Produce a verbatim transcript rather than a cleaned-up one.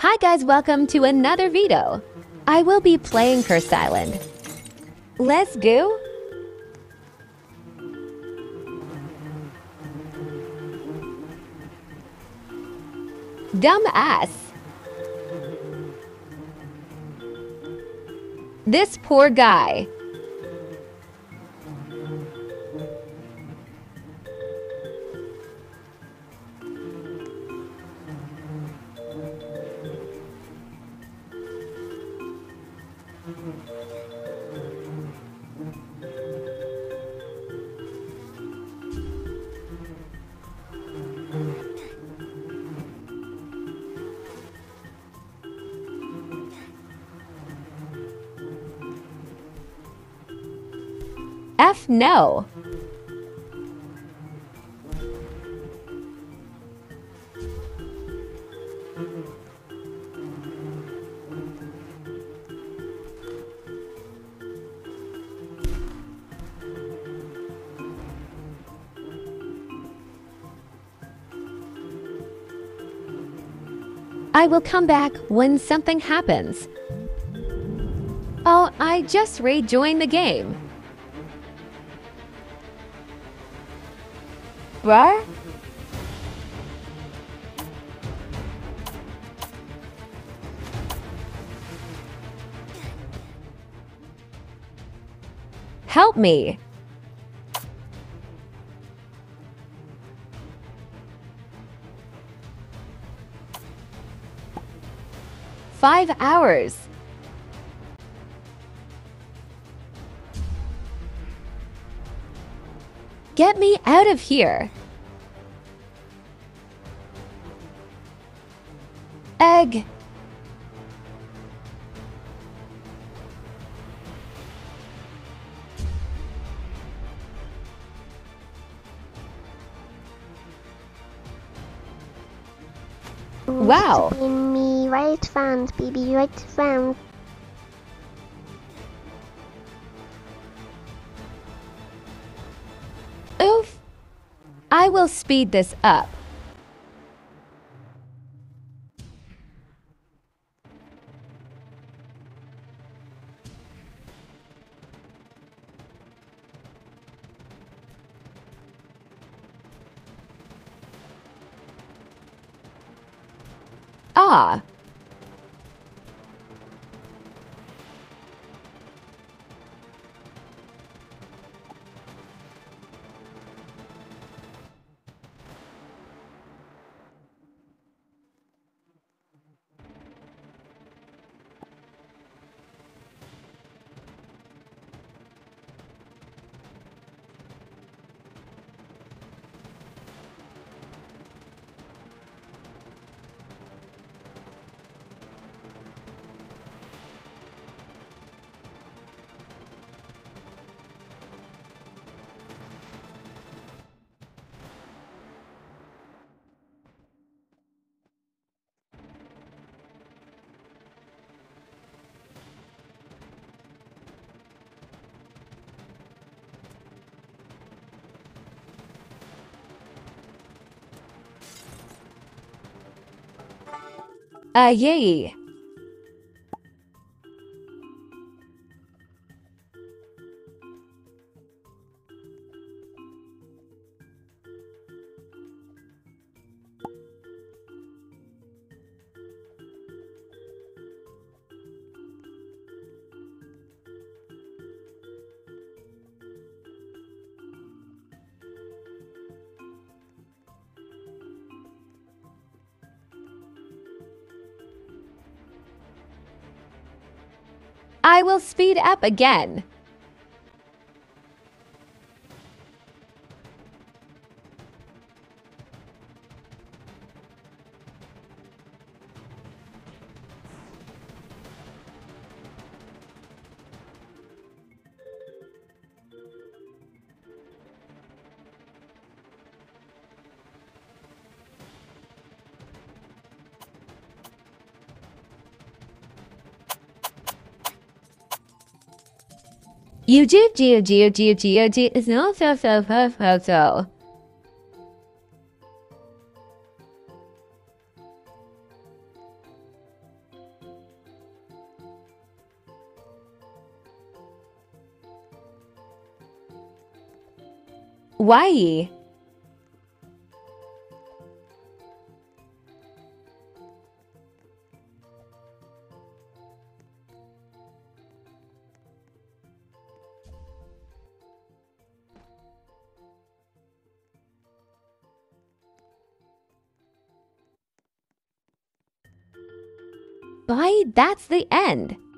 Hi guys, welcome to another video. I will be playing Curse Island. Let's go. Dumb ass. This poor guy. F no. I will come back when something happens. Oh, I just rejoined the game. Bruh? Help me. Five hours. Get me out of here. Egg. Wow. In me right found, baby, right found. Oof. I will speed this up. Ah. Uh, yay. I will speed up again. YouTube, Geo, Geo, Geo, Geo, Geo is no so so so so so. Why? Bye, that's the end.